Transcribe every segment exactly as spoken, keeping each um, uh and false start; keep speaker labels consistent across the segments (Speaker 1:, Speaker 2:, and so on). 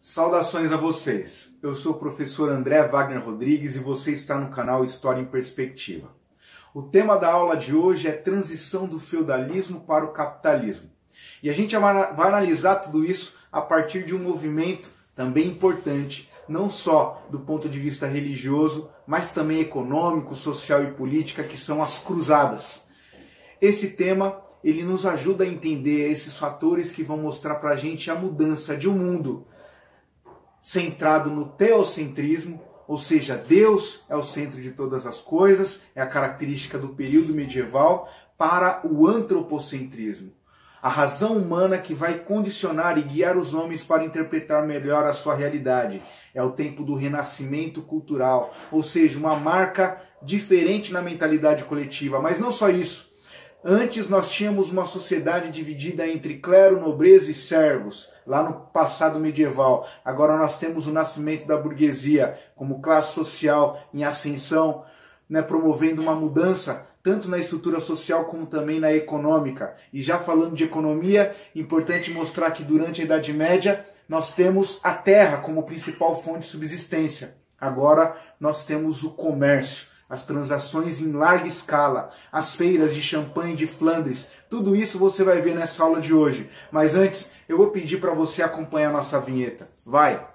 Speaker 1: Saudações a vocês, eu sou o professor André Wagner Rodrigues e você está no canal História em Perspectiva. O tema da aula de hoje é transição do feudalismo para o capitalismo. E a gente vai analisar tudo isso a partir de um movimento também importante, não só do ponto de vista religioso, mas também econômico, social e política, que são as cruzadas. Esse tema ele nos ajuda a entender esses fatores que vão mostrar para a gente a mudança de um mundo centrado no teocentrismo, ou seja, Deus é o centro de todas as coisas, é a característica do período medieval, para o antropocentrismo. A razão humana que vai condicionar e guiar os homens para interpretar melhor a sua realidade. É o tempo do renascimento cultural, ou seja, uma marca diferente na mentalidade coletiva. Mas não só isso. Antes nós tínhamos uma sociedade dividida entre clero, nobreza e servos, lá no passado medieval. Agora nós temos o nascimento da burguesia como classe social em ascensão, né, promovendo uma mudança tanto na estrutura social como também na econômica. E já falando de economia, importante mostrar que durante a Idade Média nós temos a terra como principal fonte de subsistência. Agora nós temos o comércio, as transações em larga escala, as feiras de champanhe de Flandres, tudo isso você vai ver nessa aula de hoje. Mas antes, eu vou pedir para você acompanhar a nossa vinheta. Vai!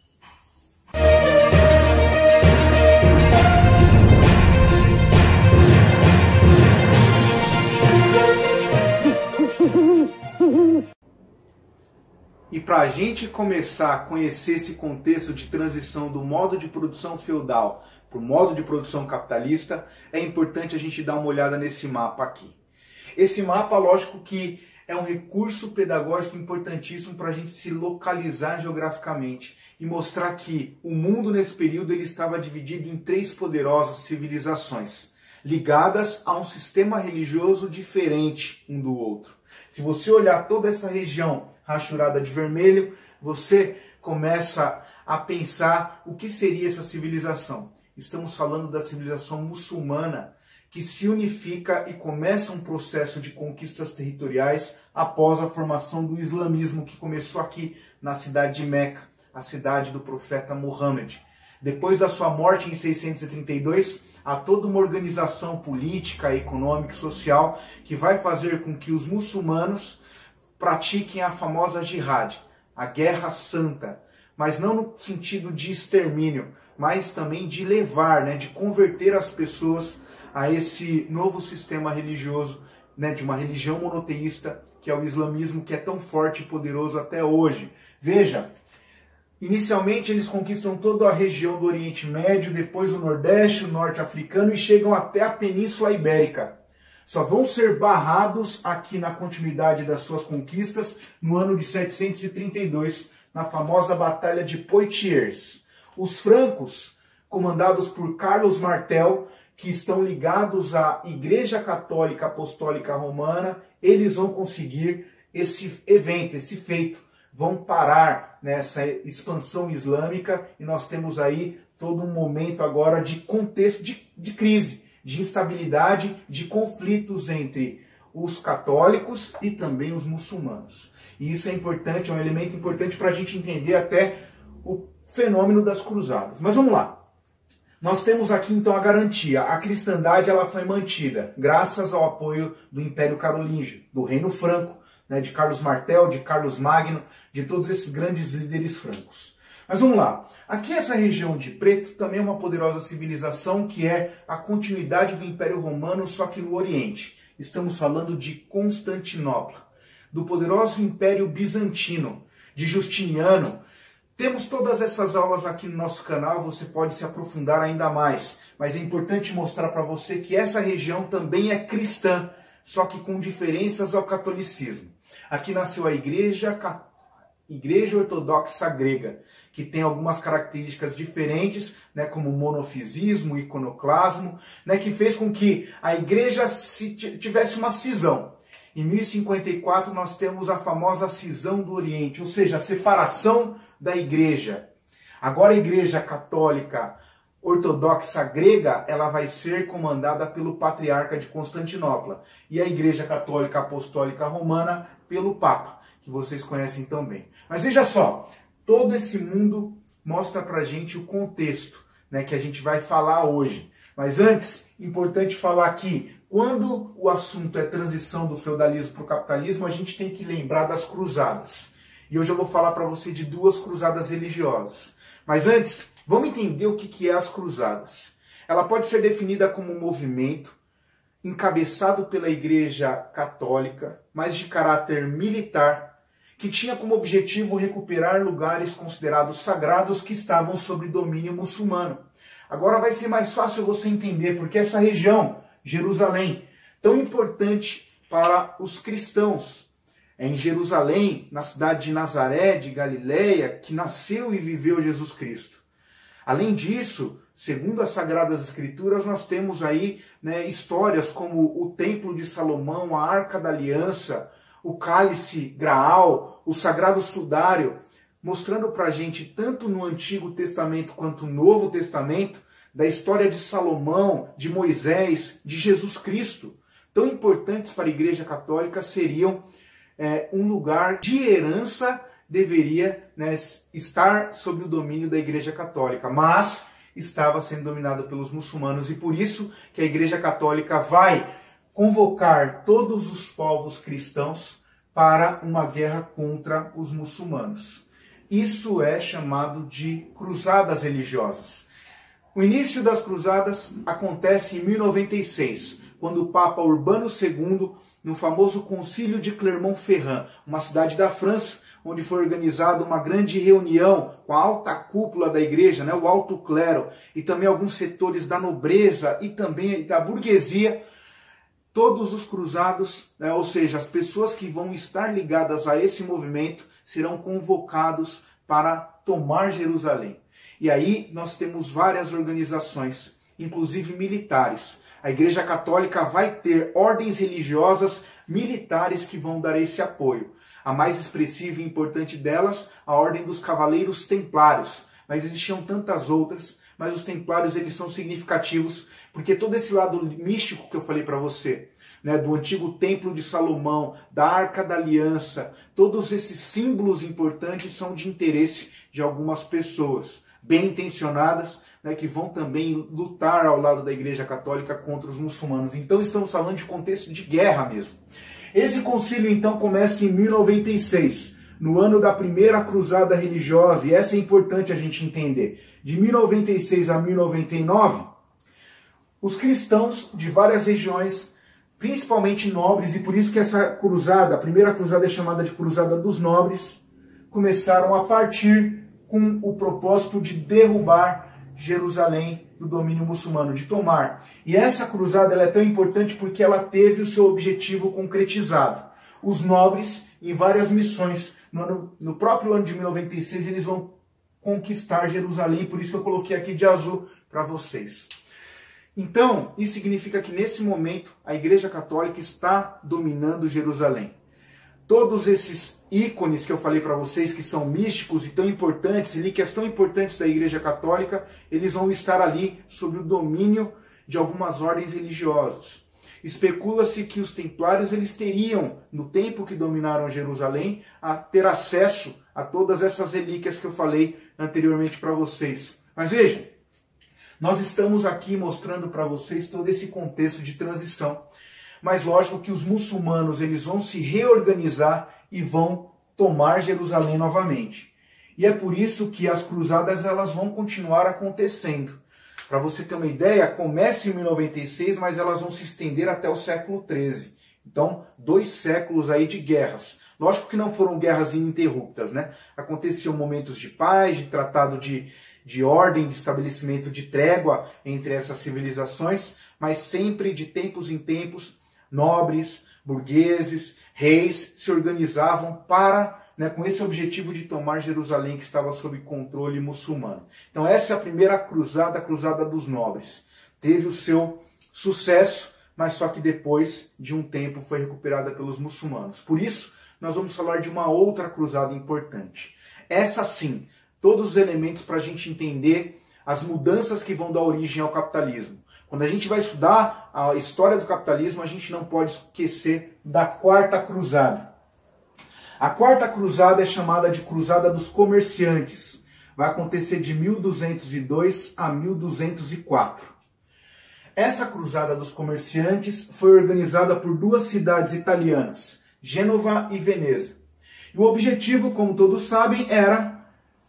Speaker 1: E para a gente começar a conhecer esse contexto de transição do modo de produção feudal para o modo de produção capitalista, é importante a gente dar uma olhada nesse mapa aqui. Esse mapa, lógico que é um recurso pedagógico importantíssimo para a gente se localizar geograficamente e mostrar que o mundo nesse período ele estava dividido em três poderosas civilizações, ligadas a um sistema religioso diferente um do outro. Se você olhar toda essa região rachurada de vermelho, você começa a pensar o que seria essa civilização. Estamos falando da civilização muçulmana, que se unifica e começa um processo de conquistas territoriais após a formação do islamismo, que começou aqui na cidade de Meca, a cidade do profeta Muhammad. Depois da sua morte em seiscentos e trinta e dois, há toda uma organização política, econômica e social que vai fazer com que os muçulmanos pratiquem a famosa jihad, a guerra santa, mas não no sentido de extermínio, mas também de levar, né, de converter as pessoas a esse novo sistema religioso, né, de uma religião monoteísta, que é o islamismo, que é tão forte e poderoso até hoje. Veja, inicialmente eles conquistam toda a região do Oriente Médio, depois o Nordeste, o Norte Africano e chegam até a Península Ibérica. Só vão ser barrados aqui na continuidade das suas conquistas no ano de setecentos e trinta e dois, na famosa Batalha de Poitiers. Os francos, comandados por Carlos Martel, que estão ligados à Igreja Católica Apostólica Romana, eles vão conseguir esse evento, esse feito. Vão parar nessa expansão islâmica e nós temos aí todo um momento agora de contexto de, de crise, de instabilidade, de conflitos entre os católicos e também os muçulmanos. E isso é importante, é um elemento importante para a gente entender até o fenômeno das cruzadas. Mas vamos lá. Nós temos aqui então a garantia. A cristandade ela foi mantida graças ao apoio do Império Carolíngio, do Reino Franco, né, de Carlos Martel, de Carlos Magno, de todos esses grandes líderes francos. Mas vamos lá. Aqui essa região de preto também é uma poderosa civilização que é a continuidade do Império Romano, só que no Oriente. Estamos falando de Constantinopla, do poderoso Império Bizantino, de Justiniano. Temos todas essas aulas aqui no nosso canal, você pode se aprofundar ainda mais. Mas é importante mostrar para você que essa região também é cristã, só que com diferenças ao catolicismo. Aqui nasceu a Igreja, Igreja Ortodoxa Grega, que tem algumas características diferentes, né, como monofisismo, iconoclasmo, né, que fez com que a Igreja tivesse uma cisão. Em mil e cinquenta e quatro nós temos a famosa cisão do Oriente, ou seja, a separação da Igreja. Agora a Igreja Católica Ortodoxa Grega ela vai ser comandada pelo Patriarca de Constantinopla e a Igreja Católica Apostólica Romana pelo Papa, que vocês conhecem tão bem. Mas veja só, todo esse mundo mostra pra gente o contexto, né, que a gente vai falar hoje. Mas antes, importante falar que quando o assunto é transição do feudalismo para o capitalismo, a gente tem que lembrar das cruzadas. E hoje eu vou falar para você de duas cruzadas religiosas. Mas antes, vamos entender o que é as cruzadas. Ela pode ser definida como um movimento encabeçado pela Igreja Católica, mas de caráter militar, que tinha como objetivo recuperar lugares considerados sagrados que estavam sob domínio muçulmano. Agora vai ser mais fácil você entender porque essa região, Jerusalém, tão importante para os cristãos. É em Jerusalém, na cidade de Nazaré, de Galileia, que nasceu e viveu Jesus Cristo. Além disso, segundo as Sagradas Escrituras, nós temos aí, né, histórias como o Templo de Salomão, a Arca da Aliança, o Cálice Graal, o Sagrado Sudário, mostrando para a gente, tanto no Antigo Testamento quanto no Novo Testamento, da história de Salomão, de Moisés, de Jesus Cristo. Tão importantes para a Igreja Católica seriam é, um lugar de herança, deveria, né, estar sob o domínio da Igreja Católica, mas estava sendo dominado pelos muçulmanos, e por isso que a Igreja Católica vai convocar todos os povos cristãos para uma guerra contra os muçulmanos. Isso é chamado de cruzadas religiosas. O início das cruzadas acontece em mil e noventa e seis, quando o Papa Urbano segundo, no famoso Concílio de Clermont-Ferrand, uma cidade da França, onde foi organizada uma grande reunião com a alta cúpula da igreja, né, o alto clero, e também alguns setores da nobreza e também da burguesia, todos os cruzados, né, ou seja, as pessoas que vão estar ligadas a esse movimento, serão convocados para tomar Jerusalém. E aí nós temos várias organizações, inclusive militares. A Igreja Católica vai ter ordens religiosas militares que vão dar esse apoio. A mais expressiva e importante delas, a Ordem dos Cavaleiros Templários. Mas existiam tantas outras, mas os Templários eles são significativos, porque todo esse lado místico que eu falei para você, né, do antigo Templo de Salomão, da Arca da Aliança, todos esses símbolos importantes são de interesse de algumas pessoas bem intencionadas, né, que vão também lutar ao lado da Igreja Católica contra os muçulmanos. Então estamos falando de contexto de guerra mesmo. Esse concílio então começa em mil e noventa e seis, no ano da primeira cruzada religiosa, e essa é importante a gente entender. De mil e noventa e seis a mil e noventa e nove, os cristãos de várias regiões, principalmente nobres, e por isso que essa cruzada, a primeira cruzada é chamada de Cruzada dos Nobres, começaram a partir com o propósito de derrubar Jerusalém do domínio muçulmano, de tomar. E essa cruzada ela é tão importante porque ela teve o seu objetivo concretizado. Os nobres, em várias missões, no, ano, no próprio ano de mil e noventa e seis, eles vão conquistar Jerusalém, por isso que eu coloquei aqui de azul para vocês. Então, isso significa que nesse momento a Igreja Católica está dominando Jerusalém. Todos esses ícones que eu falei para vocês, que são místicos e tão importantes, relíquias tão importantes da Igreja Católica, eles vão estar ali sob o domínio de algumas ordens religiosas. Especula-se que os templários eles teriam, no tempo que dominaram Jerusalém, a ter acesso a todas essas relíquias que eu falei anteriormente para vocês. Mas vejam, nós estamos aqui mostrando para vocês todo esse contexto de transição. Mas lógico que os muçulmanos eles vão se reorganizar e vão tomar Jerusalém novamente. E é por isso que as cruzadas elas vão continuar acontecendo. Para você ter uma ideia, começa em mil e noventa e seis, mas elas vão se estender até o século treze. Então, dois séculos aí de guerras. Lógico que não foram guerras ininterruptas, né? Aconteciam momentos de paz, de tratado de, de ordem, de estabelecimento de trégua entre essas civilizações, mas sempre de tempos em tempos, nobres, burgueses, reis se organizavam para, né, com esse objetivo de tomar Jerusalém, que estava sob controle muçulmano. Então essa é a primeira cruzada, a Cruzada dos Nobres. Teve o seu sucesso, mas só que depois de um tempo foi recuperada pelos muçulmanos. Por isso, nós vamos falar de uma outra cruzada importante. Essa sim, todos os elementos para a gente entender as mudanças que vão dar origem ao capitalismo. Quando a gente vai estudar a história do capitalismo, a gente não pode esquecer da Quarta Cruzada. A A quarta cruzada é chamada de Cruzada dos Comerciantes. Vai acontecer de mil duzentos e dois a mil duzentos e quatro. Essa Cruzada dos Comerciantes foi organizada por duas cidades italianas, Gênova e Veneza. E o objetivo, como todos sabem, era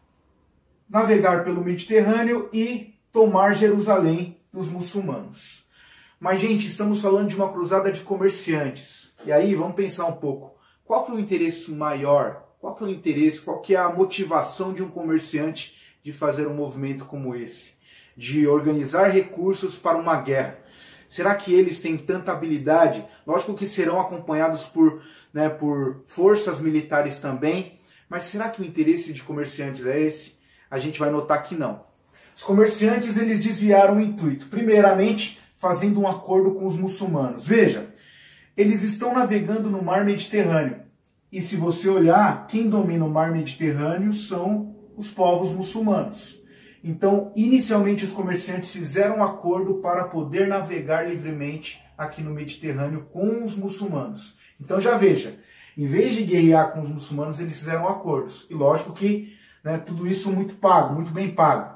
Speaker 1: navegar pelo Mediterrâneo e tomar Jerusalém dos muçulmanos. Mas, gente, estamos falando de uma cruzada de comerciantes. E aí, vamos pensar um pouco. Qual que é o interesse maior? Qual que é o interesse, qual que é a motivação de um comerciante de fazer um movimento como esse? De organizar recursos para uma guerra? Será que eles têm tanta habilidade? Lógico que serão acompanhados por, né, por forças militares também, mas será que o interesse de comerciantes é esse? A gente vai notar que não. Os comerciantes, eles desviaram o intuito. Primeiramente, fazendo um acordo com os muçulmanos. Veja, eles estão navegando no mar Mediterrâneo. E se você olhar, quem domina o mar Mediterrâneo são os povos muçulmanos. Então, inicialmente, os comerciantes fizeram um acordo para poder navegar livremente aqui no Mediterrâneo com os muçulmanos. Então, já veja, em vez de guerrear com os muçulmanos, eles fizeram acordos. E lógico que, né, tudo isso muito pago, muito bem pago.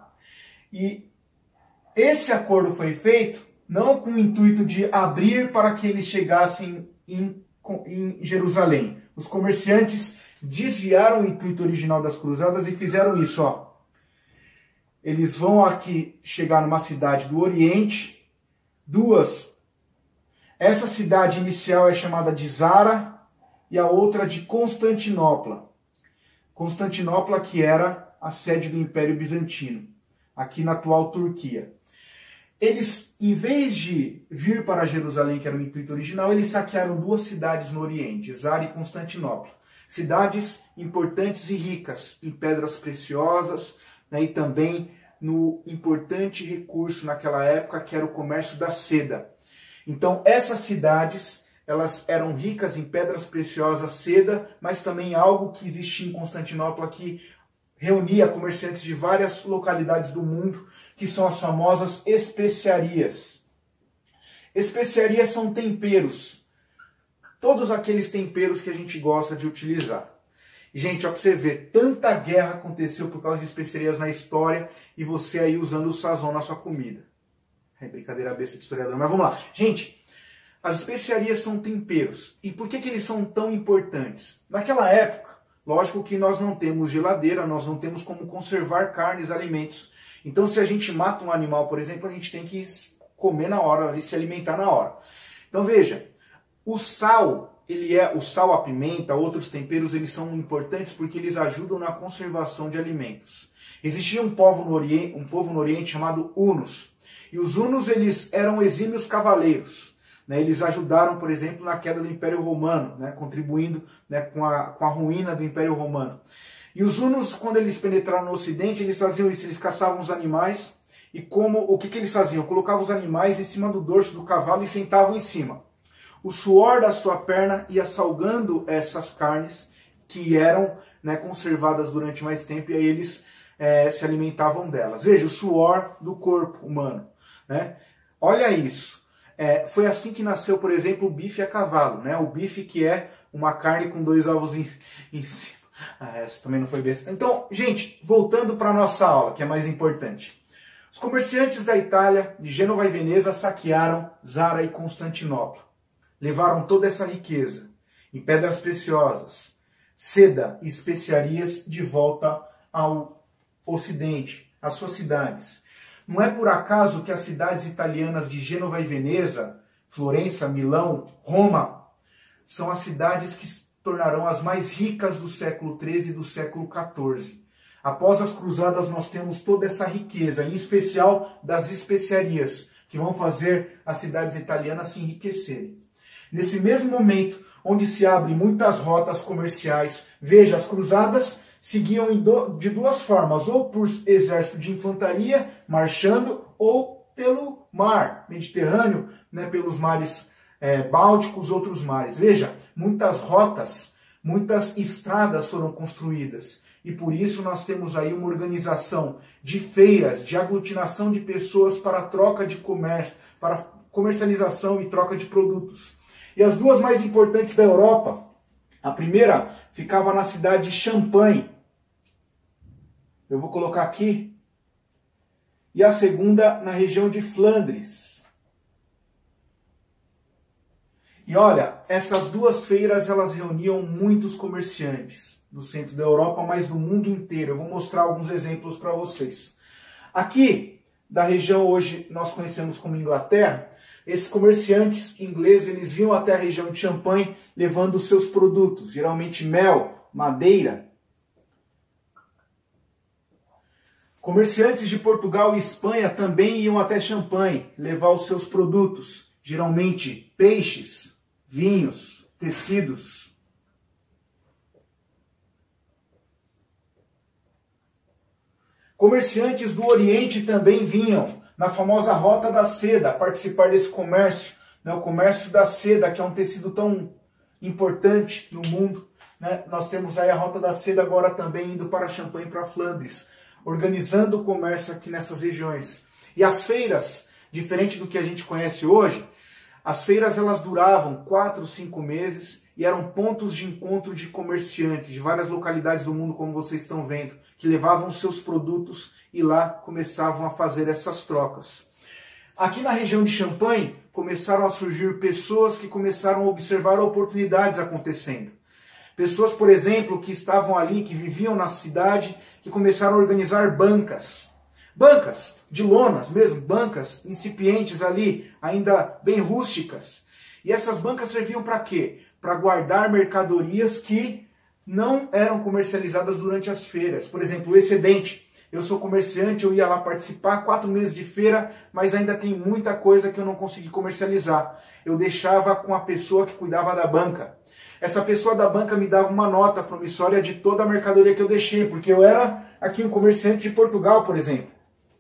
Speaker 1: E esse acordo foi feito não com o intuito de abrir para que eles chegassem em, em Jerusalém. Os comerciantes desviaram o intuito original das cruzadas e fizeram isso, ó. Eles vão aqui chegar numa cidade do Oriente, duas. Essa cidade inicial é chamada de Zara e a outra de Constantinopla. Constantinopla, que era a sede do Império Bizantino, aqui na atual Turquia. Eles, em vez de vir para Jerusalém, que era o intuito original, eles saquearam duas cidades no Oriente, Zara e Constantinopla. Cidades importantes e ricas em pedras preciosas, né, e também no importante recurso naquela época, que era o comércio da seda. Então, essas cidades, elas eram ricas em pedras preciosas, seda, mas também algo que existia em Constantinopla que reunia comerciantes de várias localidades do mundo, que são as famosas especiarias. Especiarias são temperos. Todos aqueles temperos que a gente gosta de utilizar. Gente, ó, pra você ver, tanta guerra aconteceu por causa de especiarias na história e você aí usando o sazon na sua comida. É brincadeira besta de historiador, mas vamos lá. Gente, as especiarias são temperos. E por que que eles são tão importantes? Naquela época, lógico que nós não temos geladeira, nós não temos como conservar carnes, alimentos. Então, se a gente mata um animal, por exemplo, a gente tem que comer na hora, se alimentar na hora. Então, veja, o sal, ele é, o sal, a pimenta, outros temperos, eles são importantes porque eles ajudam na conservação de alimentos. Existia um povo no Oriente, um povo no Oriente chamado Hunos. E os Hunos, eles eram exímios cavaleiros. Né? Eles ajudaram, por exemplo, na queda do Império Romano, né? Contribuindo, né, com, a, com a ruína do Império Romano. E os hunos, quando eles penetraram no Ocidente, eles faziam isso, eles caçavam os animais, e como o que, que eles faziam? Colocavam os animais em cima do dorso do cavalo e sentavam em cima. O suor da sua perna ia salgando essas carnes, que eram, né, conservadas durante mais tempo, e aí eles é, se alimentavam delas. Veja, o suor do corpo humano. Né? Olha isso. É, foi assim que nasceu, por exemplo, o bife a cavalo. Né? O bife, que é uma carne com dois ovos em, em cima. Ah, essa também não foi besta. Então, gente, voltando para a nossa aula, que é mais importante. Os comerciantes da Itália, de Gênova e Veneza, saquearam Zara e Constantinopla. Levaram toda essa riqueza em pedras preciosas, seda e especiarias de volta ao Ocidente, às suas cidades. Não é por acaso que as cidades italianas de Gênova e Veneza, Florença, Milão, Roma, são as cidades que tornarão as mais ricas do século treze e do século quatorze. Após as cruzadas, nós temos toda essa riqueza, em especial das especiarias, que vão fazer as cidades italianas se enriquecerem. Nesse mesmo momento, onde se abrem muitas rotas comerciais, veja, as cruzadas seguiam de duas formas, ou por exército de infantaria, marchando, ou pelo mar Mediterrâneo, né, pelos mares É, Bálticos, outros mares. Veja, muitas rotas, muitas estradas foram construídas. E por isso nós temos aí uma organização de feiras, de aglutinação de pessoas para troca de comércio, para comercialização e troca de produtos. E as duas mais importantes da Europa, A primeira ficava na cidade de Champagne. Eu vou colocar aqui. E a segunda na região de Flandres. E olha, essas duas feiras elas reuniam muitos comerciantes do centro da Europa, mas do mundo inteiro. Eu vou mostrar alguns exemplos para vocês. Aqui, da região hoje nós conhecemos como Inglaterra, esses comerciantes ingleses eles vinham até a região de Champagne levando os seus produtos, geralmente mel, madeira. Comerciantes de Portugal e Espanha também iam até Champagne levar os seus produtos, geralmente peixes, vinhos, tecidos. Comerciantes do Oriente também vinham na famosa Rota da Seda participar desse comércio, né? O comércio da seda, que é um tecido tão importante no mundo, né? Nós temos aí a Rota da Seda agora também indo para Champagne e para Flandres, organizando o comércio aqui nessas regiões. E as feiras, diferente do que a gente conhece hoje, as feiras elas duravam quatro, cinco meses e eram pontos de encontro de comerciantes de várias localidades do mundo, como vocês estão vendo, que levavam seus produtos e lá começavam a fazer essas trocas. Aqui na região de Champagne começaram a surgir pessoas que começaram a observar oportunidades acontecendo. Pessoas, por exemplo, que estavam ali, que viviam na cidade, que começaram a organizar bancas. Bancas de lonas mesmo, bancas incipientes ali, ainda bem rústicas. E essas bancas serviam para quê? Para guardar mercadorias que não eram comercializadas durante as feiras. Por exemplo, o excedente. Eu sou comerciante, eu ia lá participar, quatro meses de feira, mas ainda tem muita coisa que eu não consegui comercializar. Eu deixava com a pessoa que cuidava da banca. Essa pessoa da banca me dava uma nota promissória de toda a mercadoria que eu deixei, porque eu era aqui um comerciante de Portugal, por exemplo.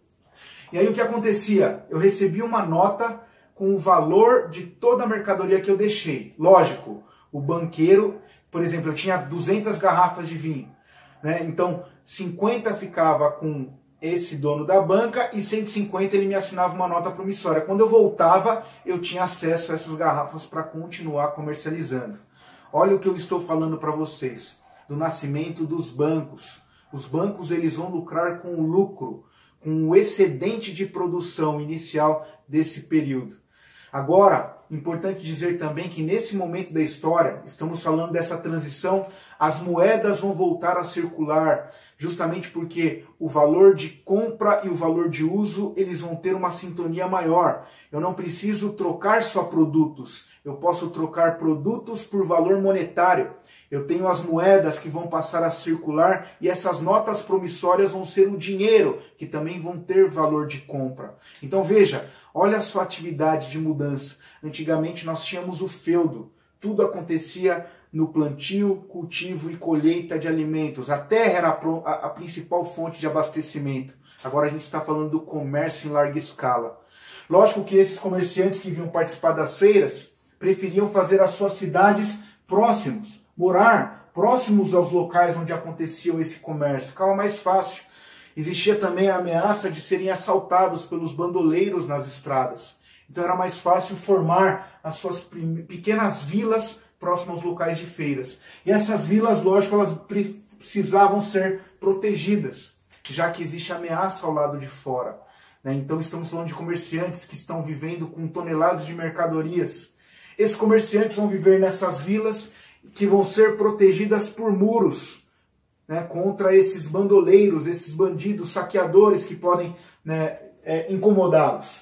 Speaker 1: E aí o que acontecia? Eu recebia uma nota com o valor de toda a mercadoria que eu deixei. Lógico, o banqueiro, por exemplo, eu tinha duzentas garrafas de vinho, né? Então, cinquenta ficava com esse dono da banca e cento e cinquenta ele me assinava uma nota promissória. Quando eu voltava, eu tinha acesso a essas garrafas para continuar comercializando. Olha o que eu estou falando para vocês, do nascimento dos bancos. Os bancos eles vão lucrar com o lucro, com o excedente de produção inicial desse período. Agora, importante dizer também que nesse momento da história, estamos falando dessa transição, as moedas vão voltar a circular, justamente porque o valor de compra e o valor de uso, eles vão ter uma sintonia maior. Eu não preciso trocar só produtos, eu posso trocar produtos por valor monetário. Eu tenho as moedas que vão passar a circular e essas notas promissórias vão ser o dinheiro, que também vão ter valor de compra. Então veja, olha a sua atividade de mudança. Antigamente nós tínhamos o feudo. Tudo acontecia no plantio, cultivo e colheita de alimentos. A terra era a, a principal fonte de abastecimento. Agora a gente está falando do comércio em larga escala. Lógico que esses comerciantes que vinham participar das feiras preferiam fazer as suas cidades próximos, morar próximos aos locais onde aconteciam esse comércio. Ficava mais fácil. Existia também a ameaça de serem assaltados pelos bandoleiros nas estradas. Então era mais fácil formar as suas pequenas vilas próximas aos locais de feiras. E essas vilas, lógico, elas precisavam ser protegidas, já que existe ameaça ao lado de fora. Então estamos falando de comerciantes que estão vivendo com toneladas de mercadorias. Esses comerciantes vão viver nessas vilas que vão ser protegidas por muros, né, contra esses bandoleiros, esses bandidos, saqueadores que podem, né, é, incomodá-los.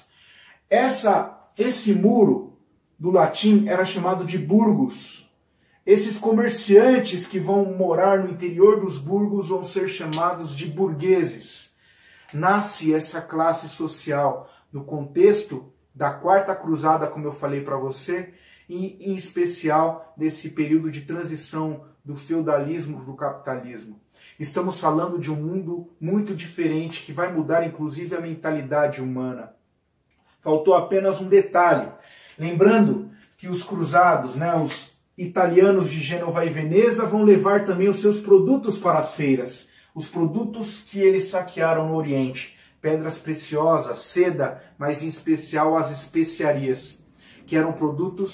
Speaker 1: Essa, esse muro do latim era chamado de burgos. Esses comerciantes que vão morar no interior dos burgos vão ser chamados de burgueses. Nasce essa classe social no contexto da Quarta Cruzada, como eu falei para você, e em especial desse período de transição do feudalismo para o capitalismo. Estamos falando de um mundo muito diferente que vai mudar inclusive a mentalidade humana. Faltou apenas um detalhe. Lembrando que os cruzados, né, os italianos de Gênova e Veneza vão levar também os seus produtos para as feiras. Os produtos que eles saquearam no Oriente. Pedras preciosas, seda, mas em especial as especiarias, que eram produtos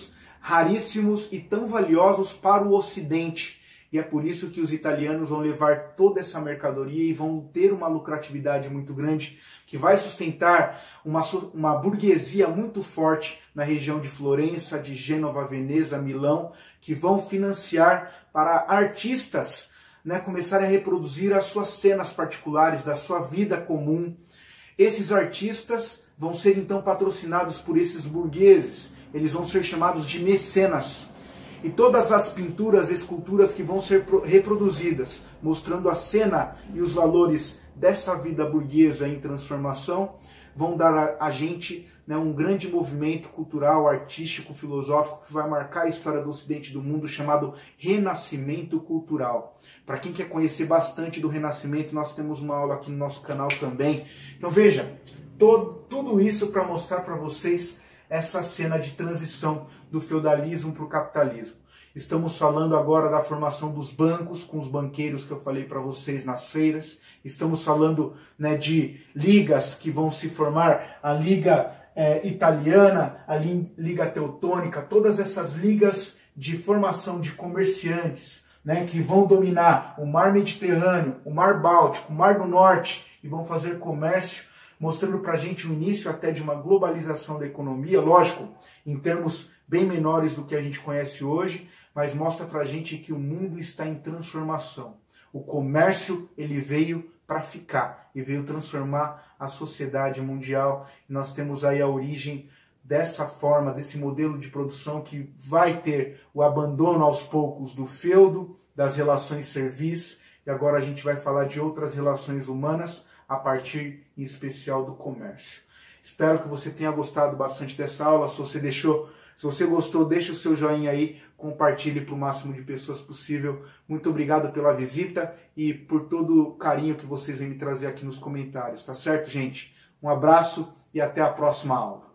Speaker 1: raríssimos e tão valiosos para o Ocidente. E é por isso que os italianos vão levar toda essa mercadoria e vão ter uma lucratividade muito grande, que vai sustentar uma, uma burguesia muito forte na região de Florença, de Gênova, Veneza, Milão, que vão financiar para artistas, né, começarem a reproduzir as suas cenas particulares, da sua vida comum. Esses artistas vão ser então patrocinados por esses burgueses, eles vão ser chamados de mecenas. E todas as pinturas, esculturas que vão ser reproduzidas, mostrando a cena e os valores dessa vida burguesa em transformação, vão dar a, a gente, né, um grande movimento cultural, artístico, filosófico, que vai marcar a história do Ocidente e do mundo, chamado Renascimento Cultural. Para quem quer conhecer bastante do Renascimento, nós temos uma aula aqui no nosso canal também. Então veja, todo, tudo isso para mostrar para vocês essa cena de transição do feudalismo para o capitalismo. Estamos falando agora da formação dos bancos, com os banqueiros que eu falei para vocês nas feiras. Estamos falando, né, de ligas que vão se formar, a Liga é, Italiana, a Liga Teutônica, todas essas ligas de formação de comerciantes, né, que vão dominar o Mar Mediterrâneo, o Mar Báltico, o Mar do Norte, e vão fazer comércio, mostrando para a gente o início até de uma globalização da economia, lógico, em termos bem menores do que a gente conhece hoje, mas mostra para a gente que o mundo está em transformação. O comércio, ele veio para ficar e veio transformar a sociedade mundial. E nós temos aí a origem dessa forma, desse modelo de produção que vai ter o abandono aos poucos do feudo, das relações servis, e agora a gente vai falar de outras relações humanas, a partir, em especial, do comércio. Espero que você tenha gostado bastante dessa aula. Se você deixou, se você gostou, deixe o seu joinha aí, compartilhe para o máximo de pessoas possível. Muito obrigado pela visita e por todo o carinho que vocês vêm me trazer aqui nos comentários, tá certo, gente? Um abraço e até a próxima aula.